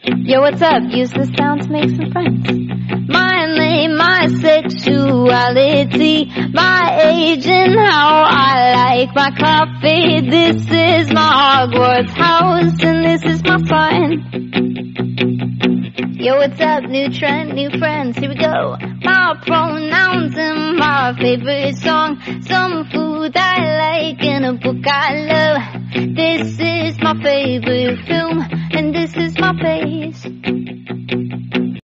Yo, what's up? Use the sound to make some friends. My name, my sexuality, my age and how I like my coffee. This is my Hogwarts house and this is my sign. Yo, what's up? New trend, new friends, here we go. My pronouns and my favorite song. Some food I like and a book I love. This is my favorite film and this is my face.